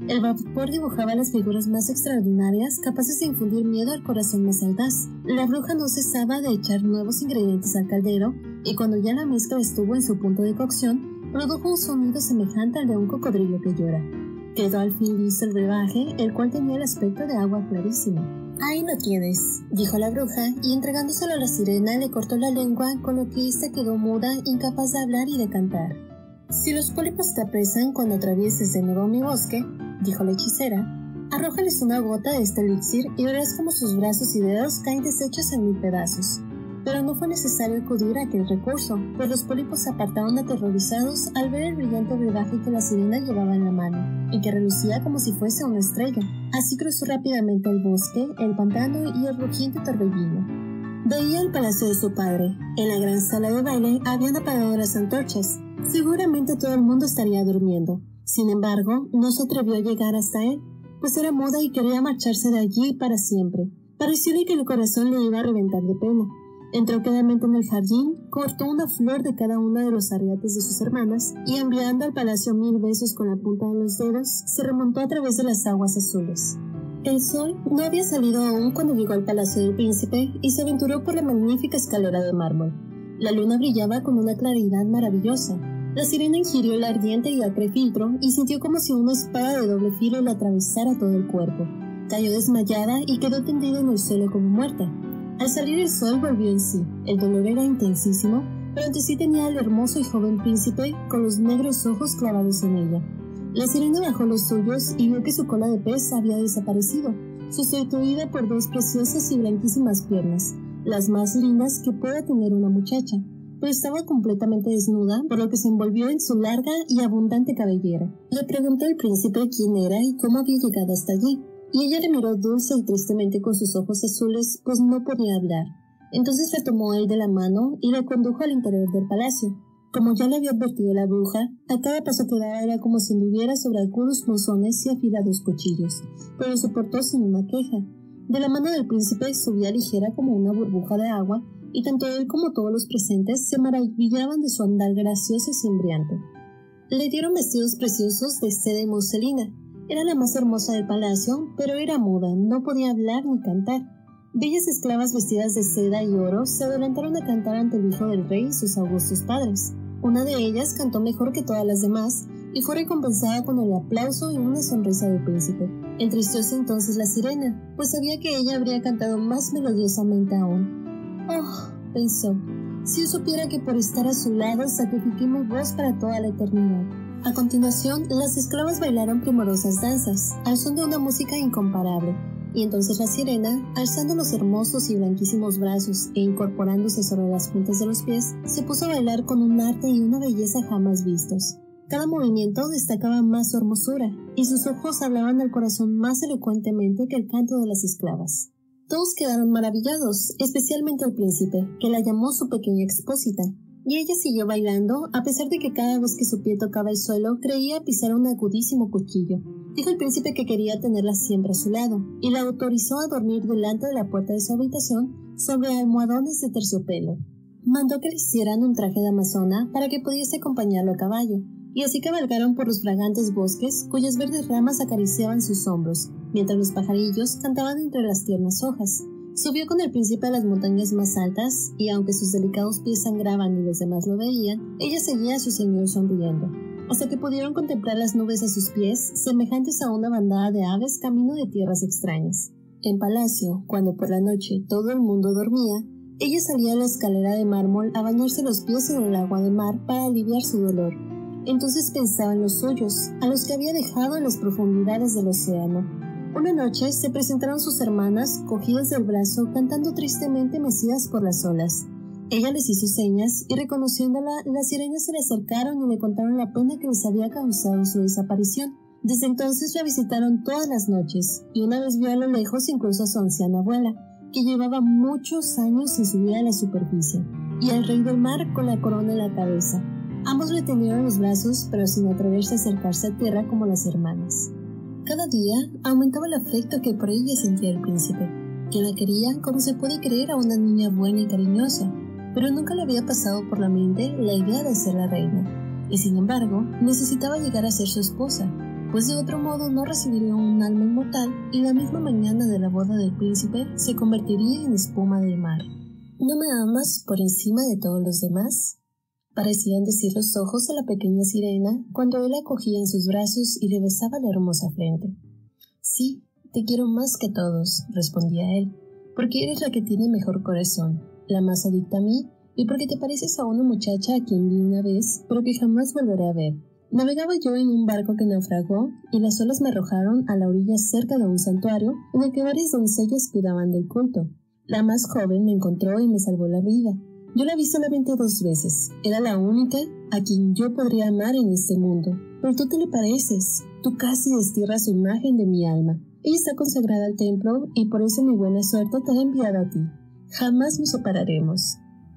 El vapor dibujaba las figuras más extraordinarias, capaces de infundir miedo al corazón más audaz. La bruja no cesaba de echar nuevos ingredientes al caldero, y cuando ya la mezcla estuvo en su punto de cocción, produjo un sonido semejante al de un cocodrilo que llora. Quedó al fin listo el brebaje, el cual tenía el aspecto de agua clarísima. «Ahí lo tienes», dijo la bruja, y entregándoselo a la sirena le cortó la lengua, con lo que ésta quedó muda, incapaz de hablar y de cantar. «Si los pólipos te apresan cuando atravieses de nuevo mi bosque», dijo la hechicera, «arrójales una gota de este elixir y verás cómo sus brazos y dedos caen deshechos en 1000 pedazos». Pero no fue necesario acudir a aquel recurso, pues los pólipos se apartaron aterrorizados al ver el brillante brebaje que la sirena llevaba en la mano, y que relucía como si fuese una estrella. Así cruzó rápidamente el bosque, el pantano y el rugiente torbellino. Veía el palacio de su padre. En la gran sala de baile habían apagado las antorchas. Seguramente todo el mundo estaría durmiendo. Sin embargo, no se atrevió a llegar hasta él, pues era muda y quería marcharse de allí para siempre. Parecióle que el corazón le iba a reventar de pena. Entró quedamente en el jardín, cortó una flor de cada una de los arriates de sus hermanas y, enviando al palacio 1000 besos con la punta de los dedos, se remontó a través de las aguas azules. El sol no había salido aún cuando llegó al palacio del príncipe y se aventuró por la magnífica escalera de mármol. La luna brillaba con una claridad maravillosa. La sirena ingirió el ardiente y acre filtro y sintió como si una espada de doble filo le atravesara todo el cuerpo. Cayó desmayada y quedó tendida en el suelo como muerta. Al salir el sol volvió en sí. El dolor era intensísimo, pero ante sí tenía al hermoso y joven príncipe con los negros ojos clavados en ella. La sirena bajó los suyos y vio que su cola de pez había desaparecido, sustituida por 2 preciosas y blanquísimas piernas, las más lindas que pueda tener una muchacha, pero estaba completamente desnuda, por lo que se envolvió en su larga y abundante cabellera. Le preguntó al príncipe quién era y cómo había llegado hasta allí, y ella le miró dulce y tristemente con sus ojos azules, pues no podía hablar. Entonces le tomó él de la mano y le condujo al interior del palacio. Como ya le había advertido la bruja, a cada paso que daba era como si anduviera sobre agudos monzones y afilados cuchillos, pero soportó sin una queja. De la mano del príncipe subía ligera como una burbuja de agua, y tanto él como todos los presentes se maravillaban de su andar gracioso y cimbriante. Le dieron vestidos preciosos de seda y muselina. Era la más hermosa del palacio, pero era muda, no podía hablar ni cantar. Bellas esclavas vestidas de seda y oro se adelantaron a cantar ante el hijo del rey y sus augustos padres. Una de ellas cantó mejor que todas las demás y fue recompensada con el aplauso y una sonrisa del príncipe. Entristecióse entonces la sirena, pues sabía que ella habría cantado más melodiosamente aún. «Oh», pensó, «si yo supiera que por estar a su lado sacrifiqué mi voz para toda la eternidad». A continuación, las esclavas bailaron primorosas danzas, al son de una música incomparable, y entonces la sirena, alzando los hermosos y blanquísimos brazos e incorporándose sobre las puntas de los pies, se puso a bailar con un arte y una belleza jamás vistos. Cada movimiento destacaba más su hermosura, y sus ojos hablaban al corazón más elocuentemente que el canto de las esclavas. Todos quedaron maravillados, especialmente el príncipe, que la llamó su pequeña expósita. Y ella siguió bailando, a pesar de que cada vez que su pie tocaba el suelo creía pisar un agudísimo cuchillo. Dijo el príncipe que quería tenerla siempre a su lado, y la autorizó a dormir delante de la puerta de su habitación sobre almohadones de terciopelo. Mandó que le hicieran un traje de amazona para que pudiese acompañarlo a caballo, y así cabalgaron por los fragantes bosques cuyas verdes ramas acariciaban sus hombros, mientras los pajarillos cantaban entre las tiernas hojas. Subió con el príncipe a las montañas más altas, y aunque sus delicados pies sangraban y los demás lo veían, ella seguía a su señor sonriendo, hasta que pudieron contemplar las nubes a sus pies, semejantes a una bandada de aves camino de tierras extrañas. En palacio, cuando por la noche todo el mundo dormía, ella salía a la escalera de mármol a bañarse los pies en el agua de mar para aliviar su dolor. Entonces pensaba en los suyos, a los que había dejado en las profundidades del océano. Una noche se presentaron sus hermanas, cogidas del brazo, cantando tristemente mecidas por las olas. Ella les hizo señas y, reconociéndola, las sirenas se le acercaron y le contaron la pena que les había causado su desaparición. Desde entonces la visitaron todas las noches, y una vez vio a lo lejos incluso a su anciana abuela, que llevaba muchos años sin subir a la superficie, y al rey del mar con la corona en la cabeza. Ambos le tendieron los brazos, pero sin atreverse a acercarse a tierra como las hermanas. Cada día aumentaba el afecto que por ella sentía el príncipe, que la quería como se puede querer a una niña buena y cariñosa, pero nunca le había pasado por la mente la idea de ser la reina, y sin embargo necesitaba llegar a ser su esposa. pues de otro modo no recibiría un alma inmortal y la misma mañana de la boda del príncipe se convertiría en espuma del mar. ¿No me amas por encima de todos los demás?, parecían decir los ojos de la pequeña sirena cuando él la cogía en sus brazos y le besaba la hermosa frente. Sí, te quiero más que todos, respondía él, porque eres la que tiene mejor corazón, la más adicta a mí, y porque te pareces a una muchacha a quien vi una vez, pero que jamás volveré a ver. Navegaba yo en un barco que naufragó y las olas me arrojaron a la orilla cerca de un santuario en el que varias doncellas cuidaban del culto. La más joven me encontró y me salvó la vida. Yo la vi solamente 2 veces. Era la única a quien yo podría amar en este mundo. Pero tú te le pareces. Tú casi destierras su imagen de mi alma. Ella está consagrada al templo y por eso mi buena suerte te ha enviado a ti. Jamás nos separaremos.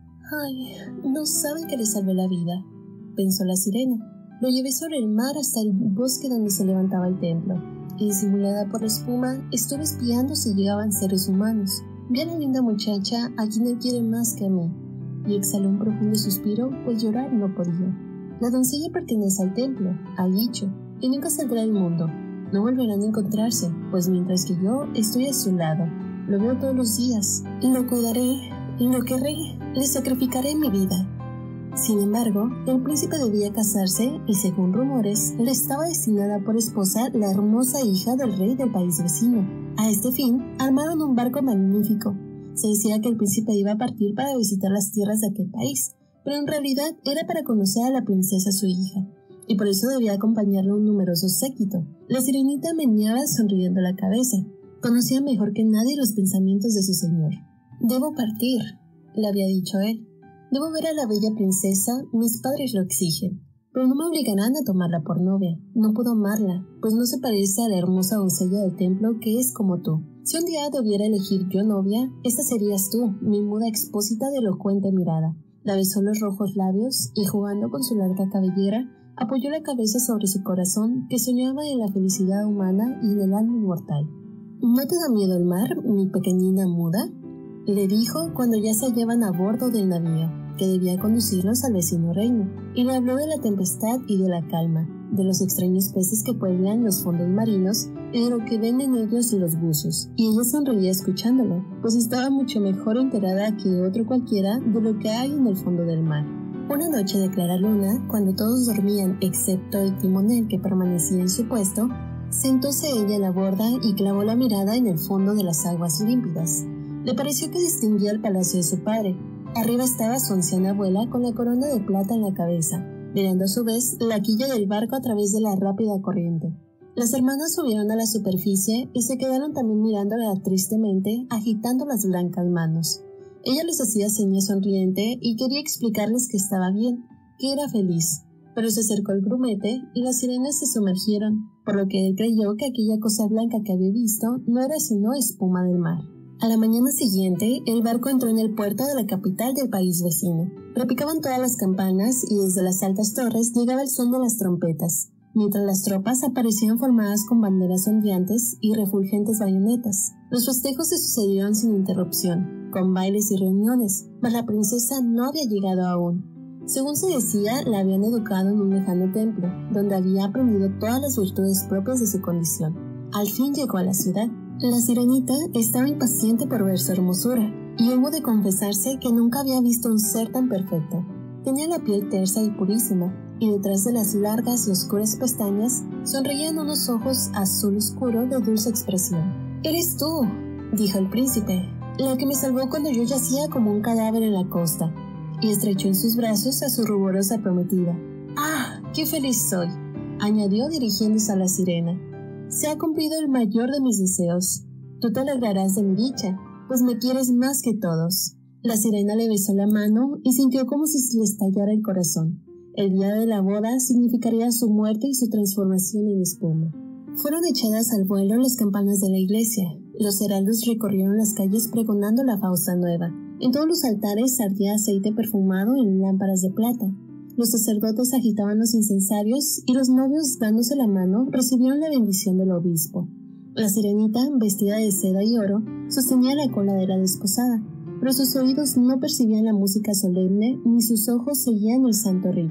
Ay, no saben que le salvé la vida, pensó la sirena. Lo llevé sobre el mar hasta el bosque donde se levantaba el templo. Y disimulada por la espuma, estuve espiando si llegaban seres humanos. Vi a la linda muchacha a quien él quiere más que a mí. Y exhaló un profundo suspiro, pues llorar no podía. La doncella pertenece al templo, al dicho, y nunca saldrá del mundo. No volverán a encontrarse, pues mientras que yo estoy a su lado. Lo veo todos los días, y lo cuidaré, y lo querré, le sacrificaré mi vida. Sin embargo, el príncipe debía casarse y, según rumores, le estaba destinada por esposa la hermosa hija del rey del país vecino. A este fin, armaron un barco magnífico. Se decía que el príncipe iba a partir para visitar las tierras de aquel país, pero en realidad era para conocer a la princesa su hija, y por eso debía acompañarlo un numeroso séquito. La sirenita meneaba sonriendo la cabeza. Conocía mejor que nadie los pensamientos de su señor. «Debo partir», le había dicho él. «Debo ver a la bella princesa, mis padres lo exigen, pero no me obligarán a tomarla por novia. No puedo amarla, pues no se parece a la hermosa doncella del templo que es como tú. Si un día debiera elegir yo novia, esta serías tú, mi muda expósita de elocuente mirada». La besó los rojos labios y, jugando con su larga cabellera, apoyó la cabeza sobre su corazón, que soñaba en la felicidad humana y en el alma inmortal. «¿No te da miedo el mar, mi pequeñina muda?», le dijo cuando ya se hallaban a bordo del navío, que debía conducirlos al vecino reino, y le habló de la tempestad y de la calma, de los extraños peces que pueblan los fondos marinos y de lo que ven en ellos los buzos. Y ella sonreía escuchándolo, pues estaba mucho mejor enterada que otro cualquiera de lo que hay en el fondo del mar. Una noche de clara luna, cuando todos dormían excepto el timonel que permanecía en su puesto, sentóse ella a la borda y clavó la mirada en el fondo de las aguas límpidas. Le pareció que distinguía el palacio de su padre. Arriba estaba su anciana abuela con la corona de plata en la cabeza, mirando a su vez la quilla del barco a través de la rápida corriente. Las hermanas subieron a la superficie y se quedaron también mirándola tristemente, agitando las blancas manos. Ella les hacía señas sonriente y quería explicarles que estaba bien, que era feliz, pero se acercó el grumete y las sirenas se sumergieron, por lo que él creyó que aquella cosa blanca que había visto no era sino espuma del mar. A la mañana siguiente, el barco entró en el puerto de la capital del país vecino. Repicaban todas las campanas y desde las altas torres llegaba el son de las trompetas, mientras las tropas aparecían formadas con banderas ondeantes y refulgentes bayonetas. Los festejos se sucedieron sin interrupción, con bailes y reuniones, mas la princesa no había llegado aún. Según se decía, la habían educado en un lejano templo, donde había aprendido todas las virtudes propias de su condición. Al fin llegó a la ciudad. La sirenita estaba impaciente por ver su hermosura, y hubo de confesarse que nunca había visto un ser tan perfecto. Tenía la piel tersa y purísima, y detrás de las largas y oscuras pestañas sonreían unos ojos azul oscuro de dulce expresión. «Eres tú», dijo el príncipe, «la que me salvó cuando yo yacía como un cadáver en la costa», y estrechó en sus brazos a su ruborosa prometida. «¡Ah, qué feliz soy!», añadió dirigiéndose a la sirena. «Se ha cumplido el mayor de mis deseos. Tú te alegrarás de mi dicha, pues me quieres más que todos». La sirena le besó la mano y sintió como si se le estallara el corazón. El día de la boda significaría su muerte y su transformación en espuma. Fueron echadas al vuelo las campanas de la iglesia. Los heraldos recorrieron las calles pregonando la fausta nueva. En todos los altares ardía aceite perfumado en lámparas de plata. Los sacerdotes agitaban los incensarios y los novios, dándose la mano, recibieron la bendición del obispo. La sirenita, vestida de seda y oro, sostenía la cola de la desposada, pero sus oídos no percibían la música solemne ni sus ojos seguían el santo rito.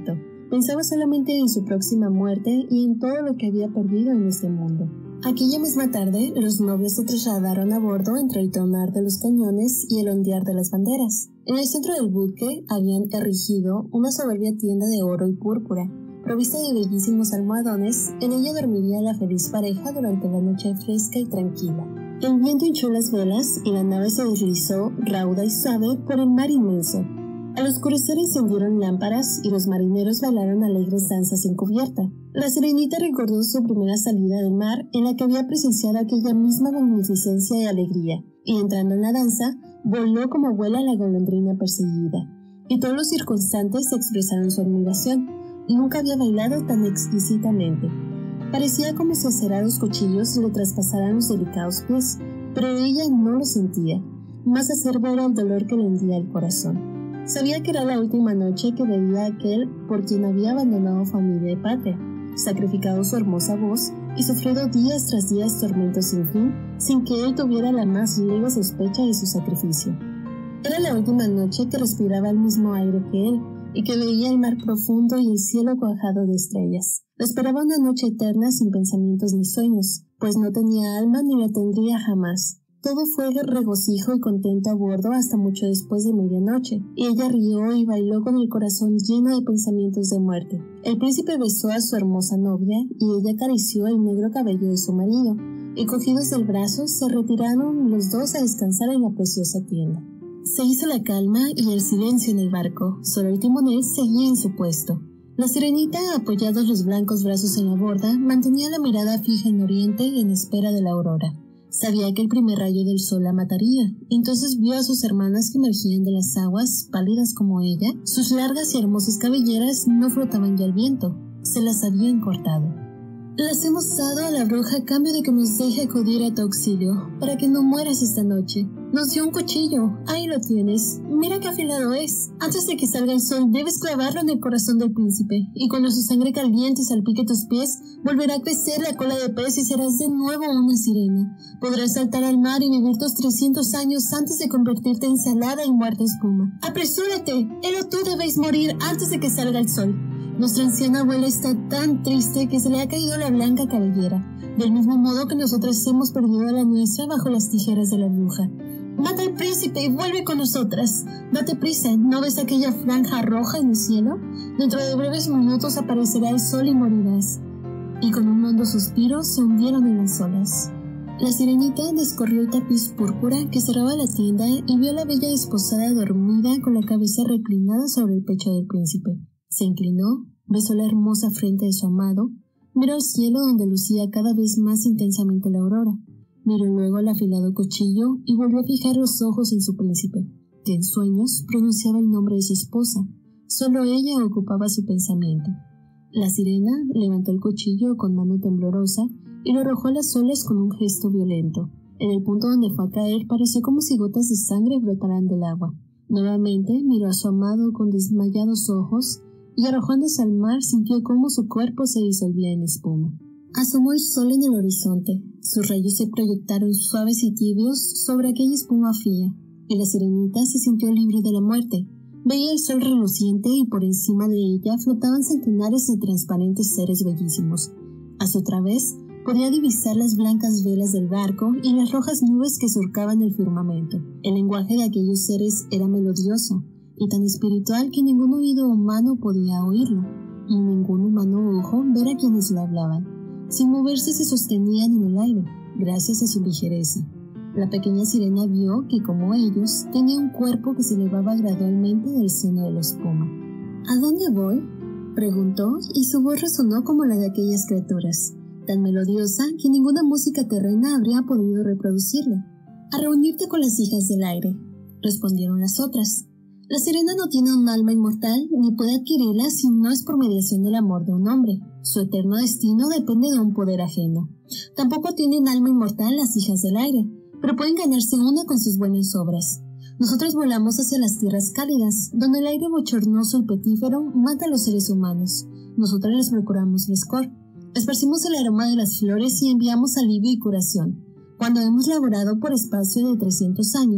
Pensaba solamente en su próxima muerte y en todo lo que había perdido en este mundo. Aquella misma tarde, los novios se trasladaron a bordo entre el tronar de los cañones y el ondear de las banderas. En el centro del buque habían erigido una soberbia tienda de oro y púrpura, provista de bellísimos almohadones. En ella dormiría la feliz pareja durante la noche fresca y tranquila. El viento hinchó las velas y la nave se deslizó, rauda y suave, por el mar inmenso. Al oscurecer encendieron lámparas y los marineros bailaron alegres danzas en cubierta. La Sirenita recordó su primera salida del mar, en la que había presenciado aquella misma magnificencia y alegría, y entrando en la danza, voló como vuela la golondrina perseguida. Y todos los circunstantes expresaron su admiración. Nunca había bailado tan exquisitamente. Parecía como si acerados cuchillos le traspasaran los delicados pies, pero ella no lo sentía. Más acerbo era el dolor que le hundía el corazón. Sabía que era la última noche que veía a aquel por quien había abandonado familia y patria, sacrificado su hermosa voz y sufrido días tras días tormentos sin fin, sin que él tuviera la más leve sospecha de su sacrificio. Era la última noche que respiraba el mismo aire que él, y que veía el mar profundo y el cielo cuajado de estrellas. Esperaba una noche eterna sin pensamientos ni sueños, pues no tenía alma ni la tendría jamás. Todo fue regocijo y contento a bordo hasta mucho después de medianoche, y ella rió y bailó con el corazón lleno de pensamientos de muerte. El príncipe besó a su hermosa novia, y ella acarició el negro cabello de su marido, y cogidos del brazo se retiraron los dos a descansar en la preciosa tienda. Se hizo la calma y el silencio en el barco, solo el timonel seguía en su puesto. La Sirenita, apoyados los blancos brazos en la borda, mantenía la mirada fija en oriente en espera de la aurora. Sabía que el primer rayo del sol la mataría. Entonces vio a sus hermanas que emergían de las aguas, pálidas como ella. Sus largas y hermosas cabelleras no flotaban ya al viento, se las habían cortado. Las hemos dado a la bruja a cambio de que nos deje acudir a tu auxilio, para que no mueras esta noche. Nos dio un cuchillo, ahí lo tienes. Mira qué afilado es. Antes de que salga el sol debes clavarlo en el corazón del príncipe, y cuando su sangre caliente salpique tus pies, volverá a crecer la cola de pez y serás de nuevo una sirena. Podrás saltar al mar y vivir tus 300 años antes de convertirte en salada y muerta espuma. ¡Apresúrate! Él o tú debéis morir antes de que salga el sol. Nuestra anciana abuela está tan triste que se le ha caído la blanca cabellera, del mismo modo que nosotras hemos perdido la nuestra bajo las tijeras de la bruja. Mata al príncipe y vuelve con nosotras. Date prisa, ¿no ves aquella franja roja en el cielo? Dentro de breves minutos aparecerá el sol y morirás. Y con un hondo suspiro se hundieron en las olas. La Sirenita descorrió el tapiz púrpura que cerraba la tienda y vio a la bella desposada dormida con la cabeza reclinada sobre el pecho del príncipe. Se inclinó, besó la hermosa frente de su amado, miró al cielo donde lucía cada vez más intensamente la aurora, miró luego el afilado cuchillo y volvió a fijar los ojos en su príncipe, que en sueños pronunciaba el nombre de su esposa. Solo ella ocupaba su pensamiento. La sirena levantó el cuchillo con mano temblorosa y lo arrojó a las olas con un gesto violento. En el punto donde fue a caer pareció como si gotas de sangre brotaran del agua. Nuevamente miró a su amado con desmayados ojos y arrojándose al mar sintió cómo su cuerpo se disolvía en espuma. Asomó el sol en el horizonte, sus rayos se proyectaron suaves y tibios sobre aquella espuma fría, y la Sirenita se sintió libre de la muerte. Veía el sol reluciente y por encima de ella flotaban centenares de transparentes seres bellísimos. A su través podía divisar las blancas velas del barco y las rojas nubes que surcaban el firmamento. El lenguaje de aquellos seres era melodioso y tan espiritual que ningún oído humano podía oírlo, y ningún humano ojo ver a quienes lo hablaban. Sin moverse se sostenían en el aire, gracias a su ligereza. La pequeña sirena vio que, como ellos, tenía un cuerpo que se elevaba gradualmente del seno de la espuma. ¿A dónde voy?, preguntó, y su voz resonó como la de aquellas criaturas, tan melodiosa que ninguna música terrena habría podido reproducirla. «A reunirte con las hijas del aire», respondieron las otras. La sirena no tiene un alma inmortal ni puede adquirirla si no es por mediación del amor de un hombre. Su eterno destino depende de un poder ajeno. Tampoco tienen alma inmortal las hijas del aire, pero pueden ganarse una con sus buenas obras. Nosotros volamos hacia las tierras cálidas, donde el aire bochornoso y petífero mata a los seres humanos. Nosotros les procuramos frescor. Esparcimos el aroma de las flores y enviamos alivio y curación. Cuando hemos laborado por espacio de 300 años,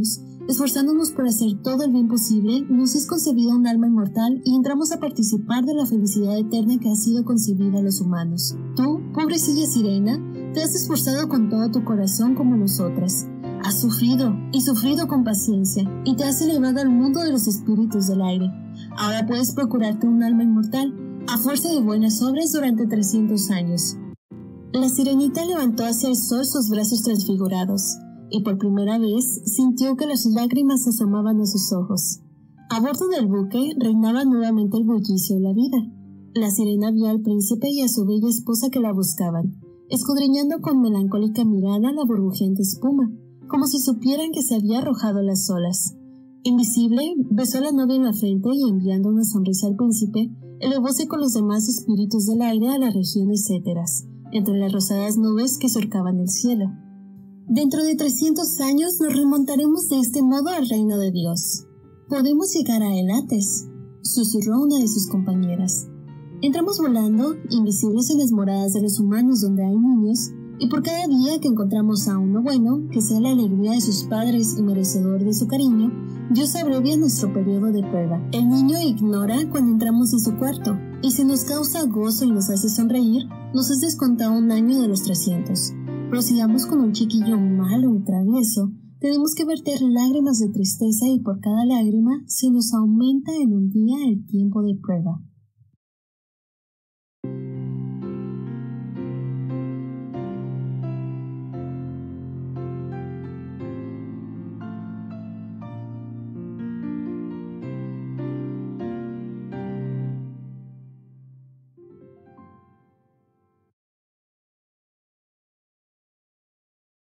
esforzándonos por hacer todo el bien posible, nos es concebida un alma inmortal y entramos a participar de la felicidad eterna que ha sido concebida a los humanos. Tú, pobrecilla sirena, te has esforzado con todo tu corazón como nosotras. Has sufrido, y sufrido con paciencia, y te has elevado al mundo de los espíritus del aire. Ahora puedes procurarte un alma inmortal, a fuerza de buenas obras durante 300 años. La sirenita levantó hacia el sol sus brazos transfigurados, y por primera vez sintió que las lágrimas asomaban a sus ojos. A bordo del buque reinaba nuevamente el bullicio de la vida. La sirena vio al príncipe y a su bella esposa que la buscaban, escudriñando con melancólica mirada la burbujeante espuma, como si supieran que se había arrojado a las olas. Invisible, besó a la novia en la frente y enviando una sonrisa al príncipe, elevóse con los demás espíritus del aire a las regiones éteras, entre las rosadas nubes que surcaban el cielo. Dentro de 300 años nos remontaremos de este modo al reino de Dios. Podemos llegar a Elates, susurró una de sus compañeras. Entramos volando, invisibles en las moradas de los humanos donde hay niños, y por cada día que encontramos a uno bueno, que sea la alegría de sus padres y merecedor de su cariño, Dios abrevia nuestro periodo de prueba. El niño ignora cuando entramos en su cuarto, y si nos causa gozo y nos hace sonreír, nos es descontado un año de los 300. Pero si damos con un chiquillo malo y travieso, tenemos que verter lágrimas de tristeza y por cada lágrima se nos aumenta en un día el tiempo de prueba.